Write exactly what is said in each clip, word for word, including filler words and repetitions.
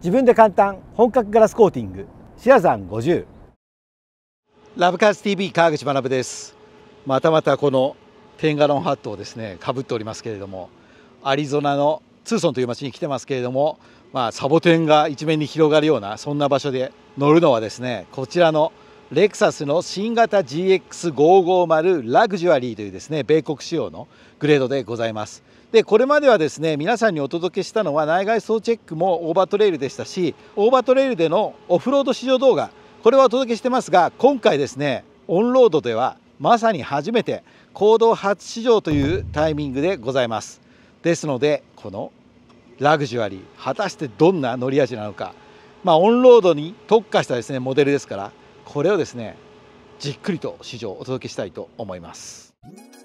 自分で簡単本格ガラスコーティングシアザンごじゅう。ラブカーズ ティーブイ 川口学です。またまたこのテンガロンハットをですねかぶっておりますけれども、アリゾナのツーソンという町に来てますけれども、まあ、サボテンが一面に広がるようなそんな場所で乗るのはですね、こちらのレクサスの新型 ジーエックスごひゃくごじゅう ラグジュアリーというですね米国仕様のグレードでございます。でこれまではですね皆さんにお届けしたのは内外装チェックもオーバートレイルでしたし、オーバートレイルでのオフロード試乗動画、これはお届けしてますが、今回ですねオンロードではまさに初めて公道初試乗というタイミングでございます。ですのでこのラグジュアリー、果たしてどんな乗り味なのか、まあ、オンロードに特化したですねモデルですから、これをですねじっくりと試乗をお届けしたいと思います。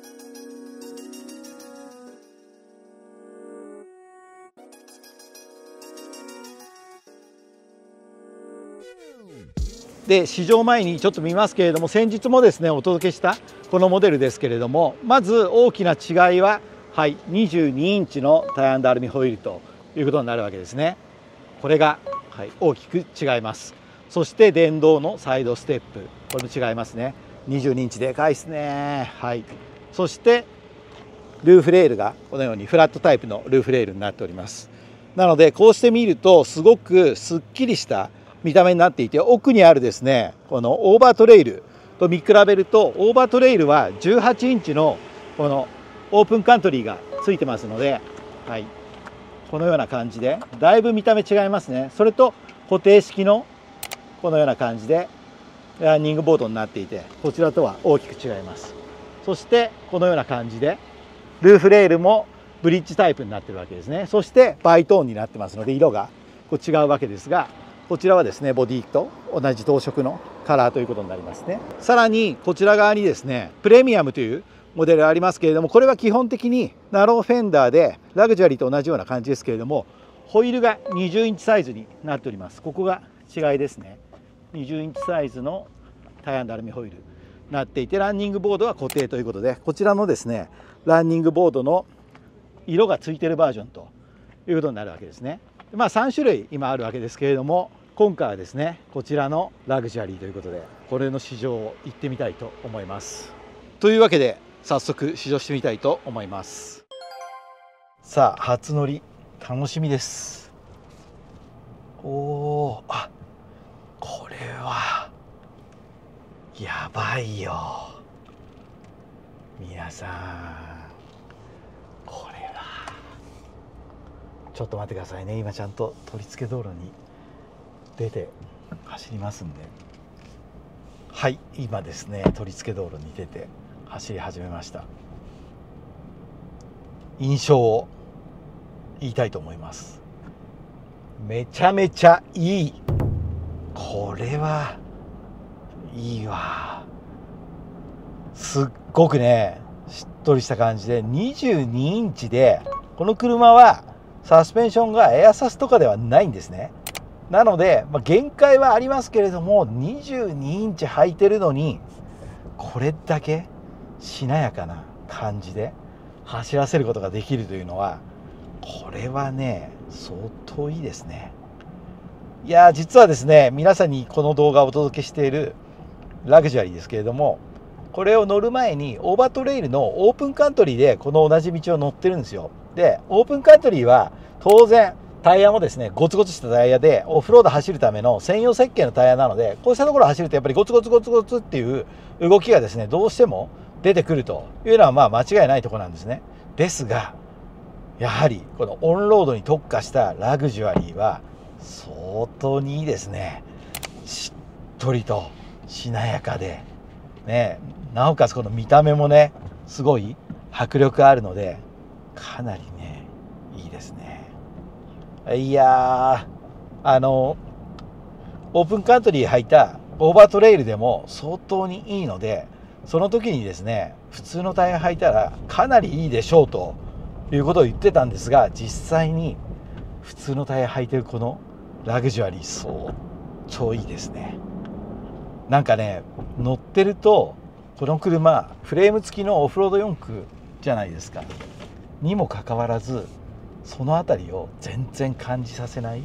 で試乗前にちょっと見ますけれども、先日もですねお届けしたこのモデルですけれども、まず大きな違いは、はい、にじゅうにインチのタイヤ&アルミホイールということになるわけですね。これが、はい、大きく違います。そして電動のサイドステップ、これも違いますね。にじゅうにインチでかいですね。はい、そしてルーフレールがこのようにフラットタイプのルーフレールになっております。なのでこうして見るとすごくすっきりした見た目になっていて、奥にあるですねこのオーバートレイルと見比べると、オーバートレイルはじゅうはちインチのこのオープンカントリーがついてますので、はい、このような感じでだいぶ見た目違いますね。それと固定式のこのような感じでランニングボードになっていて、こちらとは大きく違います。そしてこのような感じでルーフレールもブリッジタイプになってるわけですね。そしてバイトーンになってますので色がこう違うわけですが、こちらはですねボディと同じ同色のカラーということになりますね。さらにこちら側にですねプレミアムというモデルありますけれども、これは基本的にナローフェンダーでラグジュアリーと同じような感じですけれども、ホイールがにじゅうインチサイズになっております。ここが違いですね。にじゅうインチサイズのタイヤ&アルミホイールになっていて、ランニングボードは固定ということで、こちらのですねランニングボードの色がついているバージョンということになるわけですね。まあさん種類今あるわけですけれども、今回はですねこちらのラグジュアリーということで、これの試乗を行ってみたいと思います。というわけで早速試乗してみたいと思います。さあ初乗り楽しみです。おお、あ、これはやばいよ皆さん。これはちょっと待ってくださいね。今ちゃんと取り付け道路に出て走りますんで、はい、今ですね取り付け道路に出て走り始めました。印象を言いたいと思います。めちゃめちゃいい。これはいいわ。すっごくねしっとりした感じで、にじゅうにインチで、この車はサスペンションがエアサスとかではないんですね。なので、まあ、限界はありますけれども、にじゅうにインチ履いてるのにこれだけしなやかな感じで走らせることができるというのは、これはね相当いいですね。いや実はですね皆さんにこの動画をお届けしているラグジュアリーですけれども、これを乗る前にオーバートレイルのオープンカントリーでこの同じ道を乗ってるんですよ。でオープンカントリーは当然タイヤもですねゴツゴツしたタイヤで、オフロード走るための専用設計のタイヤなので、こうしたところを走るとやっぱりゴツゴツゴツゴツっていう動きがですねどうしても出てくるというのはまあ間違いないところなんですね。ですがやはりこのオンロードに特化したラグジュアリーは相当にいいですね。しっとりとしなやかでね、なおかつこの見た目もねすごい迫力あるので、かなりねいいですね。いやー、あのオープンカントリー履いたオーバートレイルでも相当にいいので、その時にですね普通のタイヤ履いたらかなりいいでしょうということを言ってたんですが、実際に普通のタイヤ履いてるこのラグジュアリー相当いいですね。なんかね乗ってると、この車フレーム付きのオフロードよん駆じゃないですか。にもかかわらずその辺りを全然感じさせない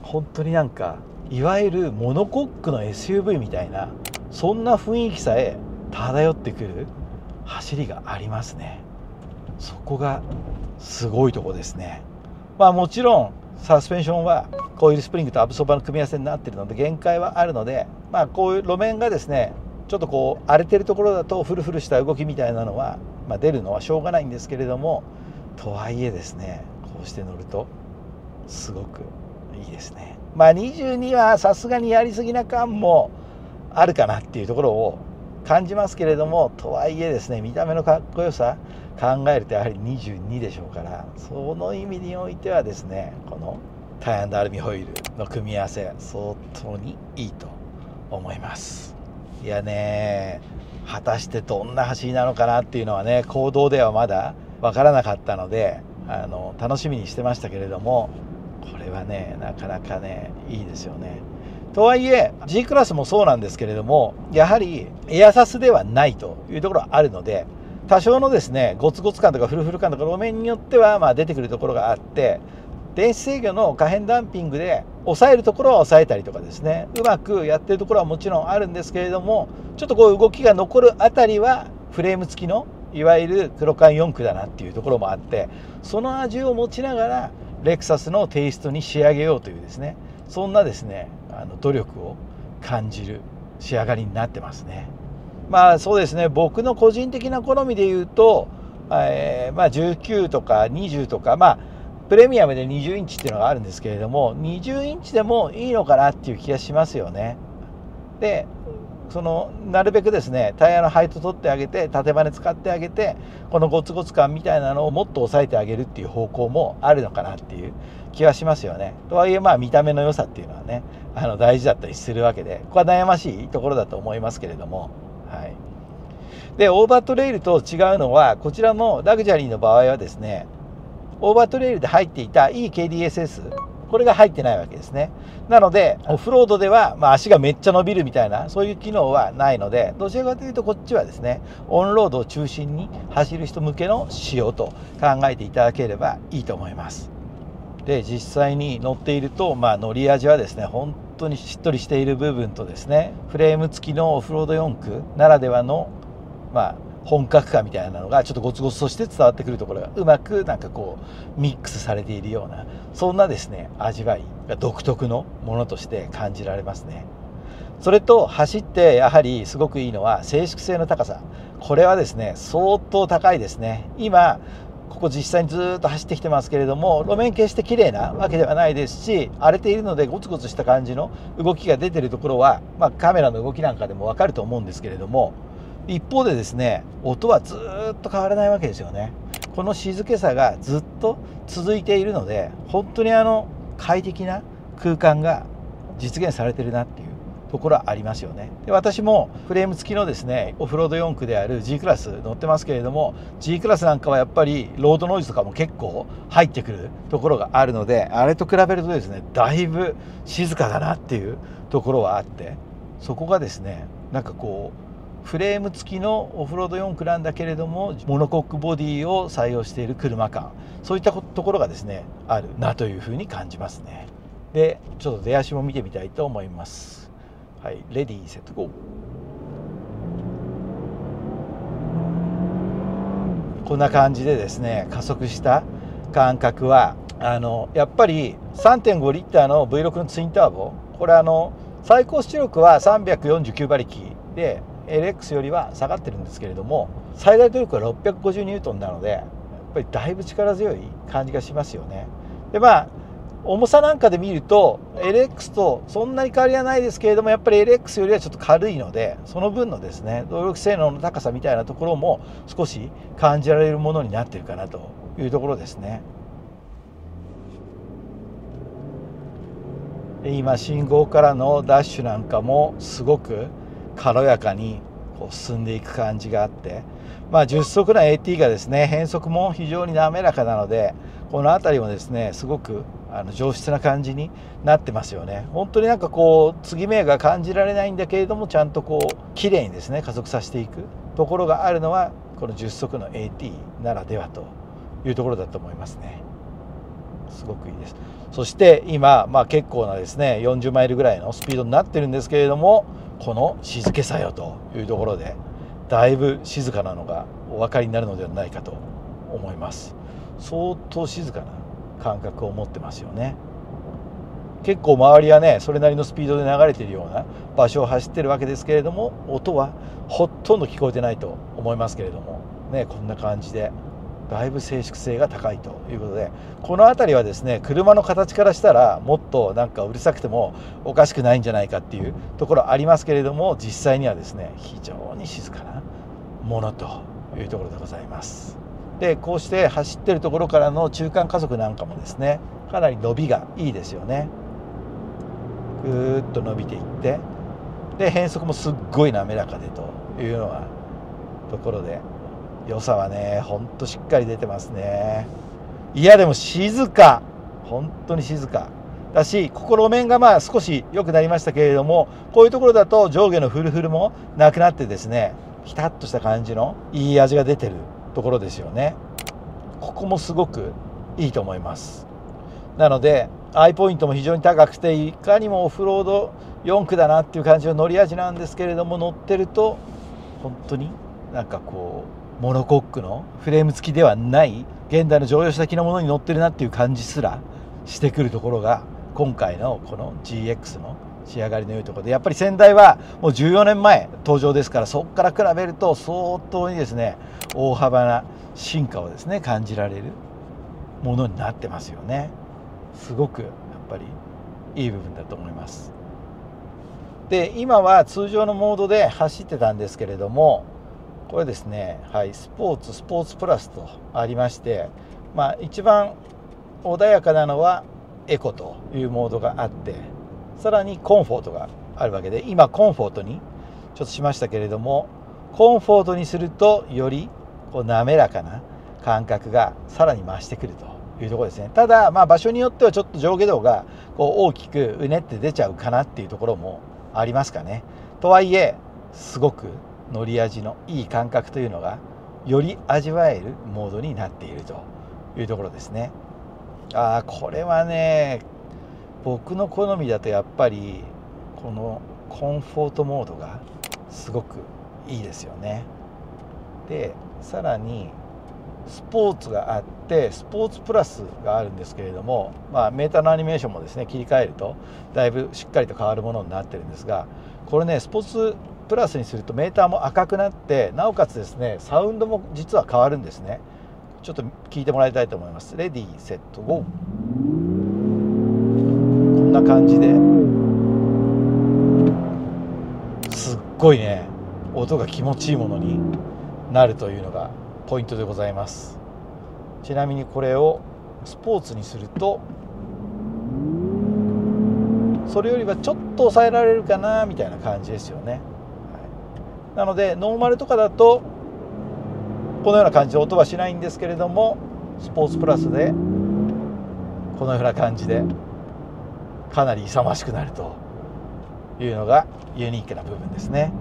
本当になんかいわゆるモノコックの エスユーブイ みたいな、そんな雰囲気さえ漂ってくる走りがありますね。そこがすごいとこですね。まあもちろんサスペンションはコイルスプリングとアブソーバーの組み合わせになっているので限界はあるので、まあこういう路面がですねちょっとこう荒れてるところだとフルフルした動きみたいなのは、まあ、出るのはしょうがないんですけれども、とはいえですねこうして乗るとすごくいいですね。まあにじゅうにはさすがにやりすぎな感もあるかなっていうところを感じますけれども、とはいえですね見た目のかっこよさ考えるとやはりにじゅうにでしょうから、その意味においてはですねこのタイアルミホイールの組み合わせ相当にいいと思います。いやね、果たしてどんな走りなのかなっていうのはね行動ではまだ分からなかったのであの楽しみにしてましたけれども、これはねなかなかねいいですよね。とはいえ G クラスもそうなんですけれども、やはりエアサスではないというところはあるので、多少のですねゴツゴツ感とかフルフル感とか路面によってはまあ出てくるところがあって、電子制御の可変ダンピングで抑えるところは抑えたりとかですね、うまくやってるところはもちろんあるんですけれども、ちょっとこう動きが残るあたりはフレーム付きのいわゆる黒缶よん駆だなっていうところもあって、その味を持ちながらレクサスのテイストに仕上げようというですね、そんなですねあの努力を感じる仕上がりになってますね。まあそうですね、僕の個人的な好みで言うと、えー、まあじゅうきゅうとかにじゅうとか、まあプレミアムでにじゅうインチっていうのがあるんですけれども、にじゅうインチでもいいのかなっていう気がしますよね。でそのなるべくですねタイヤのハイト取ってあげて、縦バネ使ってあげて、このゴツゴツ感みたいなのをもっと抑えてあげるっていう方向もあるのかなっていう気はしますよね。とはいえまあ見た目の良さっていうのはねあの大事だったりするわけで、ここは悩ましいところだと思いますけれども、はい、でオーバートレイルと違うのは、こちらのラグジュアリーの場合はですねオーバートレイルで入っていた イーケーディーエスエス、 これが入ってないわけですね。なのでオフロードでは、まあ、足がめっちゃ伸びるみたいなそういう機能はないので、どちらかというとこっちはですねオンロードを中心に走る人向けの仕様と考えていただければいいと思います。で実際に乗っていると、まあ、乗り味はですね本当にしっとりしている部分とですね、フレーム付きのオフロードよん駆ならではのまあ本格感みたいなのがちょっとゴツゴツとして伝わってくるところがうまくなんかこうミックスされているような、そんなですね味わいが独特のものとして感じられますね。それと走ってやはりすごくいいのは静粛性の高さ、これはですね相当高いですね。今ここ実際にずっと走ってきてますけれども、路面決して綺麗なわけではないですし、荒れているのでゴツゴツした感じの動きが出てるところは、まあ、カメラの動きなんかでも分かると思うんですけれども、一方でですね音はずっと変わらないわけですよね。この静けさがずっと続いているので、本当にあの快適な空間が実現されてるなっていうところはありますよね。で私もフレーム付きのですねオフロードよん駆である G クラス乗ってますけれども、 G クラスなんかはやっぱりロードノイズとかも結構入ってくるところがあるので、あれと比べるとですねだいぶ静かだなっていうところはあって、そこがですねなんかこうフレーム付きのオフロードよん駆なんだけれどもモノコックボディを採用している車感、そういったところがですねあるなというふうに感じますね。でちょっと出足も見てみたいと思います。はい、レディーセットゴー。こんな感じでですね加速した感覚はあのやっぱり さんてんごリッターの ブイろく のツインターボ、これあの最高出力はさんびゃくよんじゅうきゅう馬力で エルエックス よりは下がってるんですけれども、最大トルクはろっぴゃくごじゅうニュートンなのでやっぱりだいぶ力強い感じがしますよね。でまあ重さなんかで見ると エルエックス とそんなに変わりはないですけれども、やっぱり エルエックス よりはちょっと軽いので、その分のですね動力性能の高さみたいなところも少し感じられるものになっているかなというところですね。今信号からのダッシュなんかもすごく軽やかにこう進んでいく感じがあって、まあ、じゅっ速な エーティー がですね変速も非常に滑らかなので、この辺りもですねすごくあの上質な感じになってますよね。本当になんかこう継ぎ目が感じられないんだけれども、ちゃんとこう綺麗にですね加速させていくところがあるのはこのじゅっ速の エーティー ならではというところだと思いますね。 すごくいいです。そして今、まあ、結構なですねよんじゅうマイルぐらいのスピードになってるんですけれども、この静けさよというところでだいぶ静かなのがお分かりになるのではないかと思います。相当静かな感覚を持ってますよね。結構周りはねそれなりのスピードで流れているような場所を走ってるわけですけれども、音はほとんど聞こえてないと思いますけれどもね、こんな感じでだいぶ静粛性が高いということで、この辺りはですね車の形からしたらもっとなんかうるさくてもおかしくないんじゃないかっていうところありますけれども、実際にはですね非常に静かなものというところでございます。でこうして走ってるところからの中間加速なんかもですねかなり伸びがいいですよね。ぐーっと伸びていって、で変速もすっごい滑らかでというようなところで良さはねほんとしっかり出てますね。いやでも静か、本当に静かだし、ここ路面がまあ少し良くなりましたけれども、こういうところだと上下のフルフルもなくなってですねピタッとした感じのいい味が出てるところですよね。ここもすごくいいと思います。なのでアイポイントも非常に高くて、いかにもオフロードよん区だなっていう感じの乗り味なんですけれども、乗ってると本当になんかこうモノコックのフレーム付きではない現代の乗用車的なものに乗ってるなっていう感じすらしてくるところが今回のこの ジーエックス の仕上がりの良いところで、やっぱり先代はもうじゅうよねんまえ登場ですから、そこから比べると相当にですね大幅な進化をですね感じられるものになってますよね。すごくやっぱりいい部分だと思います。で今は通常のモードで走ってたんですけれども、これですね、はい、スポーツスポーツプラスとありまして、まあ、一番穏やかなのはエコというモードがあって、さらにコンフォートがあるわけで、今コンフォートにちょっとしましたけれども、コンフォートにするとよりこう滑らかな感覚がさらに増してくるというところですね。ただまあ場所によってはちょっと上下動がこう大きくうねって出ちゃうかなっていうところもありますかね。とはいえすごく乗り味のいい感覚というのがより味わえるモードになっているというところですね。ああこれはね僕の好みだとやっぱりこのコンフォートモードがすごくいいですよね。でさらにスポーツがあってスポーツプラスがあるんですけれども、まあ、メーターのアニメーションもですね切り替えるとだいぶしっかりと変わるものになってるんですが、これねスポーツプラスにするとメーターも赤くなって、なおかつですねサウンドも実は変わるんですね。ちょっと聞いてもらいたいと思います。レディーセットゴー。こんな感じですっごいね音が気持ちいいものになるというのがポイントでございます。ちなみにこれをスポーツにするとそれよりはちょっと抑えられるかなみたいな感じですよね。はい、なのでノーマルとかだとこのような感じで音はしないんですけれども、スポーツプラスでこのような感じでかなり勇ましくなるというのがユニークな部分ですね。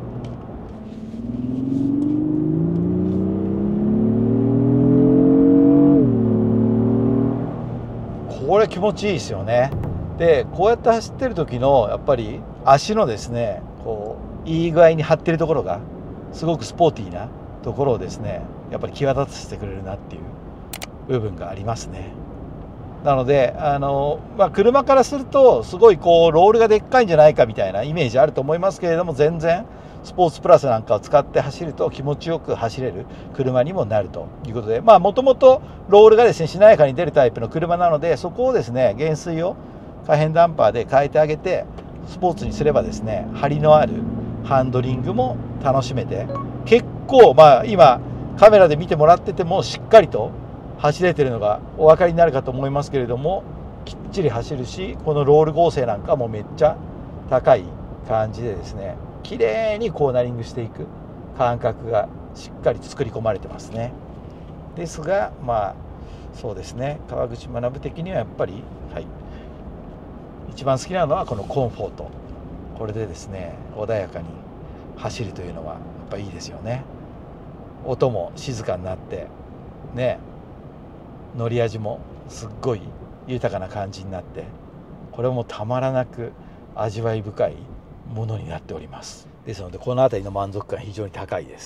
これ気持ちいいですよね。でこうやって走ってる時のやっぱり足のですねこういい具合に張ってるところがすごくスポーティーなところをですねやっぱり際立たせてくれるなっていう部分がありますね。なのであの、まあ、車からするとすごいこうロールがでっかいんじゃないかみたいなイメージあると思いますけれども、全然スポーツプラスなんかを使って走ると気持ちよく走れる車にもなるということで、まあもともとロールがですねしなやかに出るタイプの車なので、そこをですね減衰を可変ダンパーで変えてあげてスポーツにすればですね張りのあるハンドリングも楽しめて、結構まあ今カメラで見てもらっててもしっかりと走れてるのがお分かりになるかと思いますけれども、きっちり走るし、このロール剛性なんかもめっちゃ高い感じでですね綺麗にコーナリングしていく感覚がしっかり作り込まれてますね。ですがまあそうですね、川口学的にはやっぱり、はい、一番好きなのはこのコンフォート。これでですね穏やかに走るというのはやっぱいいですよね。音も静かになってね、乗り味もすっごい豊かな感じになって、これもたまらなく味わい深いものになっております。ですのでこの辺りの満足感非常に高いです。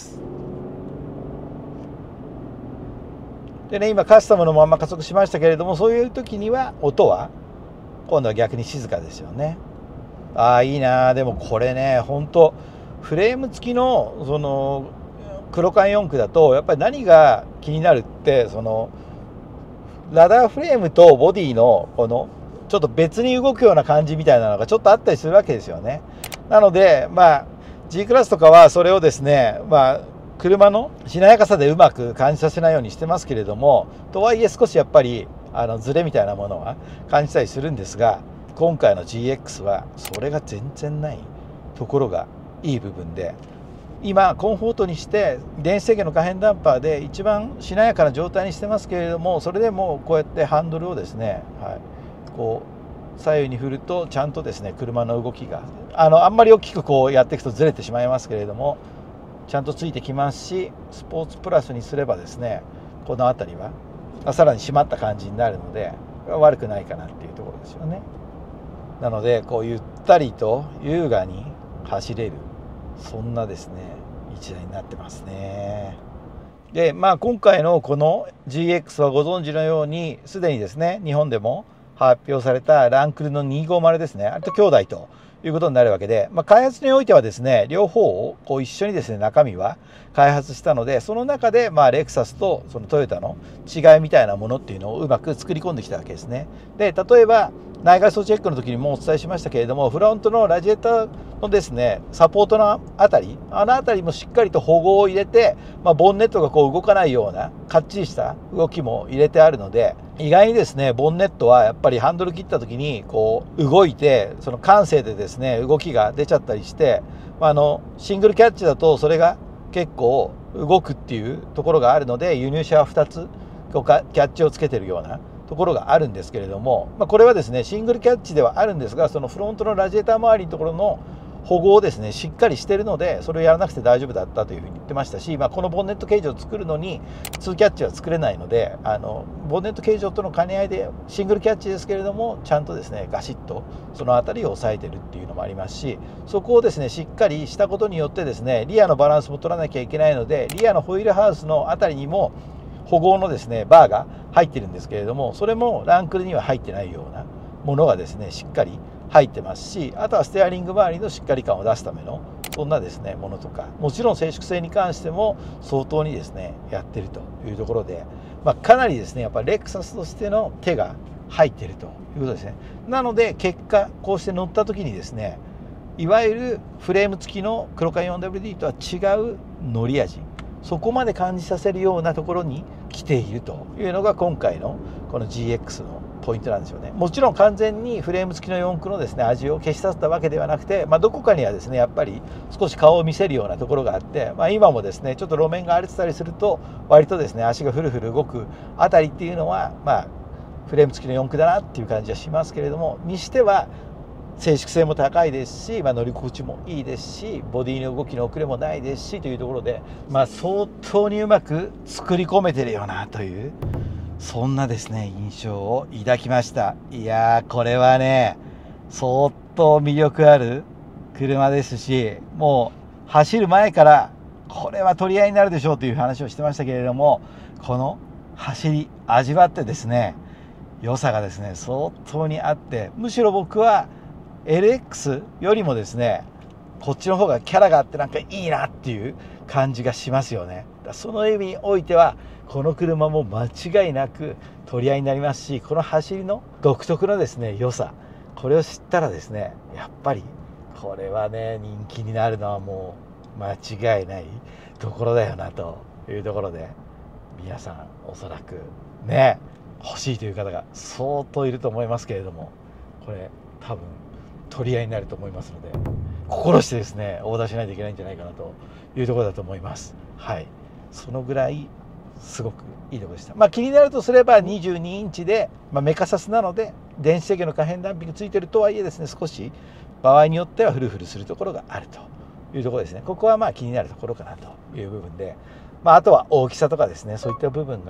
でね、今カスタムのまま加速しましたけれども、そういう時には音は今度は逆に静かですよね。ああいいな。でもこれね、本当フレーム付きのその黒缶四駆だとやっぱり何が気になるって、そのラダーフレームとボディのこのちょっと別に動くような感じみたいなのがちょっとあったりするわけですよね。なのでまあ G クラスとかはそれをですね、まあ車のしなやかさでうまく感じさせないようにしてますけれども、とはいえ少しやっぱりあのズレみたいなものは感じたりするんですが、今回の ジーエックス はそれが全然ないところがいい部分で、今コンフォートにして電子制御の可変ダンパーで一番しなやかな状態にしてますけれども、それでもこうやってハンドルをですね、はい、こう左右に振るとちゃんとですね車の動きがあのあんまり大きくこうやっていくとずれてしまいますけれども、ちゃんとついてきますし、スポーツプラスにすればですね、この辺りはさらに締まった感じになるので悪くないかなっていうところですよね。なのでこうゆったりと優雅に走れる、そんなですね一台になってますね。でまあ今回のこの ジーエックス はご存知のようにすでにですね日本でも発表されたランクルのにひゃくごじゅうですね、あれと兄弟ということになるわけで、まあ、開発においてはですね両方をこう一緒にですね中身は開発したので、その中でまあレクサスとそのトヨタの違いみたいなものっていうのをうまく作り込んできたわけですね。で例えば内外装チェックの時にもお伝えしましたけれども、フロントのラジエーターのですねサポートのあたりあのあたりもしっかりと保護を入れて、まあ、ボンネットがこう動かないようなかっちりした動きも入れてあるので、意外にですねボンネットはやっぱりハンドル切った時にこう動いて、その感性でですね動きが出ちゃったりして、まあ、あのシングルキャッチだとそれが結構動くっていうところがあるので、輸入車はふたつこうキャッチをつけてるようなところがあるんですけれども、まあ、これはですねシングルキャッチではあるんですが、そのフロントのラジエーター周りのところの保護をですねしっかりしてるので、それをやらなくて大丈夫だったというふうに言ってましたし、まあ、このボンネット形状を作るのににキャッチは作れないので、あのボンネット形状との兼ね合いでシングルキャッチですけれども、ちゃんとですねガシッとその辺りを抑えてるっていうのもありますし、そこをですねしっかりしたことによってですねリアのバランスも取らなきゃいけないので、リアのホイールハウスの辺りにも保護のですねバーが入ってるんですけれども、それもランクルには入ってないようなものがですねしっかり入ってますし、あとはステアリング周りのしっかり感を出すためのそんなですねものとか、もちろん静粛性に関しても相当にですねやってるというところで、まあ、かなりですねやっぱりレクサスとしての手が入ってるということですね。なので結果こうして乗った時にですね、いわゆるフレーム付きの黒缶 よんダブリューディー とは違う乗り味、そこまで感じさせるようなところに来ているというのが今回のこの ジーエックス のポイントなんですよね。もちろん完全にフレーム付きの四駆のですね味を消し去ったわけではなくて、まあ、どこかにはですねやっぱり少し顔を見せるようなところがあって、まあ、今もですねちょっと路面が荒れてたりすると割とですね足がフルフル動くあたりっていうのは、まあフレーム付きの四駆だなっていう感じはしますけれども、にしては静粛性も高いですし、まあ、乗り心地もいいですし、ボディの動きの遅れもないですしというところで、まあ、相当にうまく作り込めてるよなという、そんなですね印象を抱きました。いやーこれはね相当魅力ある車ですし、もう走る前からこれは取り合いになるでしょうという話をしてましたけれども、この走り味わってですね良さがですね相当にあって、むしろ僕は エルエックス よりもですねこっちの方がキャラがあってなんかいいなっていう感じがしますよね。その意味においてはこの車も間違いなく取り合いになりますし、この走りの独特のですね良さ、これを知ったらですねやっぱりこれはね人気になるのはもう間違いないところだよなというところで、皆さんおそらくね欲しいという方が相当いると思いますけれども、これ多分取り合いになると思いますので、心してですねオーダーしないといけないんじゃないかなというところだと思います。はい、そのぐらいすごくいいところでした。まあ、気になるとすればにじゅうにインチで、まあ、メカサスなので電子制御の可変ダンピングついてるとはいえですね、少し場合によってはフルフルするところがあるというところですね。ここはまあ気になるところかなという部分で、まあ、あとは大きさとかですねそういった部分が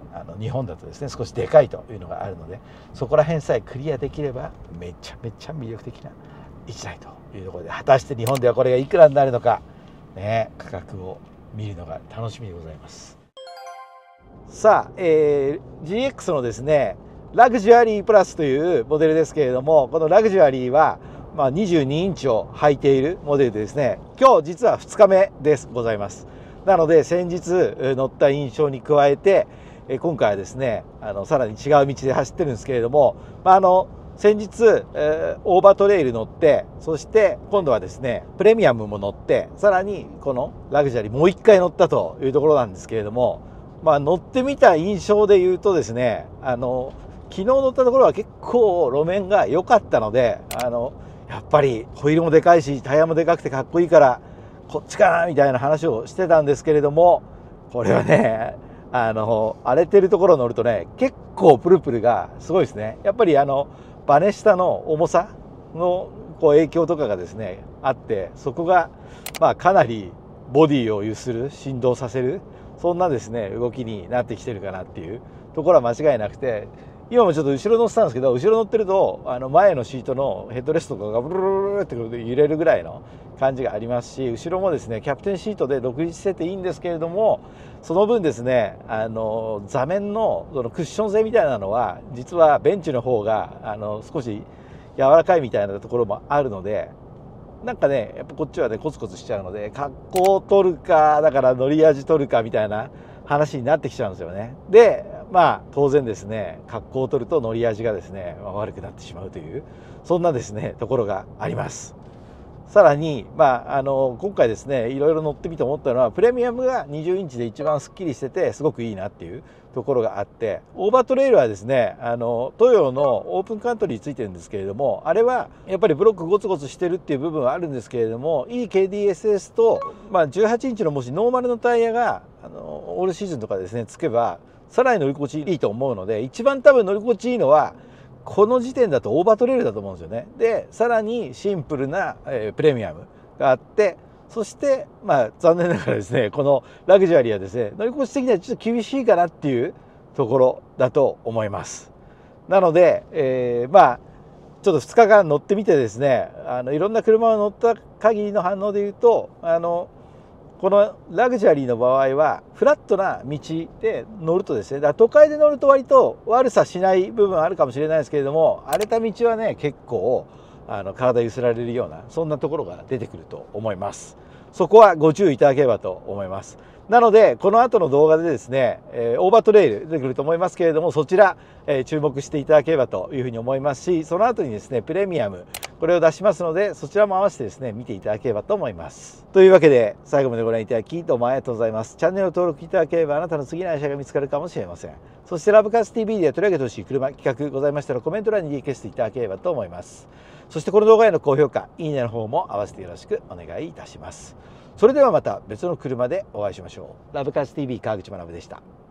あの日本だとですね少しでかいというのがあるので、そこら辺さえクリアできればめちゃめちゃ魅力的ないちだいというところで、果たして日本ではこれがいくらになるのか、ね、価格を見るのが楽しみでございます。さあ、えー、ジーエックス のですねラグジュアリープラスというモデルですけれども、このラグジュアリーはまあにじゅうにインチを履いているモデルでですね、今日実はふつかめですございます。なので先日乗った印象に加えて、今回はですねあのさらに違う道で走ってるんですけれども、まあ、あの先日、えー、オーバートレイル乗って、そして今度はですねプレミアムも乗って、さらにこのラグジュアリーもう一回乗ったというところなんですけれども、まあ、乗ってみた印象で言うとですね、あの昨日乗ったところは結構路面が良かったので、あのやっぱりホイールもでかいしタイヤもでかくてかっこいいからこっちかなみたいな話をしてたんですけれども、これはねあの荒れてるところを乗るとね結構プルプルがすごいですね。やっぱりあのバネ下の重さのこう影響とかがですねあって、そこがまあかなりボディを揺する、振動させる、そんなですね動きになってきてるかなっていうところは間違いなくて、今もちょっと後ろ乗ってたんですけど、後ろ乗ってるとあの前のシートのヘッドレストとかがブルルルルって揺れるぐらいの感じがありますし、後ろもですねキャプテンシートで独立してていいんですけれども、その分ですねあの座面のそのクッション性みたいなのは実はベンチの方があの少し柔らかいみたいなところもあるので、なんかねやっぱこっちはねコツコツしちゃうので、格好を取るかだから乗り味取るかみたいな話になってきちゃうんですよね。でまあ当然ですね格好を取ると乗り味がですね悪くなってしまうという、そんなですねところがあります。さらに、まあ、あの今回ですねいろいろ乗ってみて思ったのは、プレミアムがにじゅうインチで一番すっきりしててすごくいいなっていうところがあって、オーバートレイルはですねあのトヨのオープンカントリーついてるんですけれども、あれはやっぱりブロックゴツゴツしてるっていう部分はあるんですけれども、いい ケーディーエスエス と、まあ、じゅうはちインチのもしノーマルのタイヤがあのオールシーズンとかですねつけばさらに乗り心地いいと思うので、一番多分乗り心地いいのはこの時点だとオーバートレイルだと思うんですよね。でさらにシンプルな、えー、プレミアムがあって、そしてまあ残念ながらですねこのラグジュアリーはですね乗り心地的にはちょっと厳しいかなっていうところだと思います。なので、えー、まあちょっとふつかかん乗ってみてですねあのいろんな車を乗った限りの反応で言うと、あのこのラグジュアリーの場合はフラットな道で乗るとですね、だから都会で乗ると割と悪さしない部分あるかもしれないですけれども、荒れた道はね結構あの体揺すられるようなそんなところが出てくると思います。そこはご注意いただければと思います。なのでこの後の動画でですね、えー、オーバートレイル出てくると思いますけれども、そちら、えー、注目していただければというふうに思いますし、その後にですねプレミアムこれを出しますので、そちらも合わせてですね見ていただければと思います。というわけで最後までご覧いただきどうもありがとうございます。チャンネル登録いただければあなたの次の愛車が見つかるかもしれません。そしてラブカース ティーブイ では取り上げてほしい車企画ございましたらコメント欄にリクエストいただければと思います。そしてこの動画への高評価いいねの方も合わせてよろしくお願いいたします。それではまた別の車でお会いしましょう。ラブカース ティーブイ 川口学でした。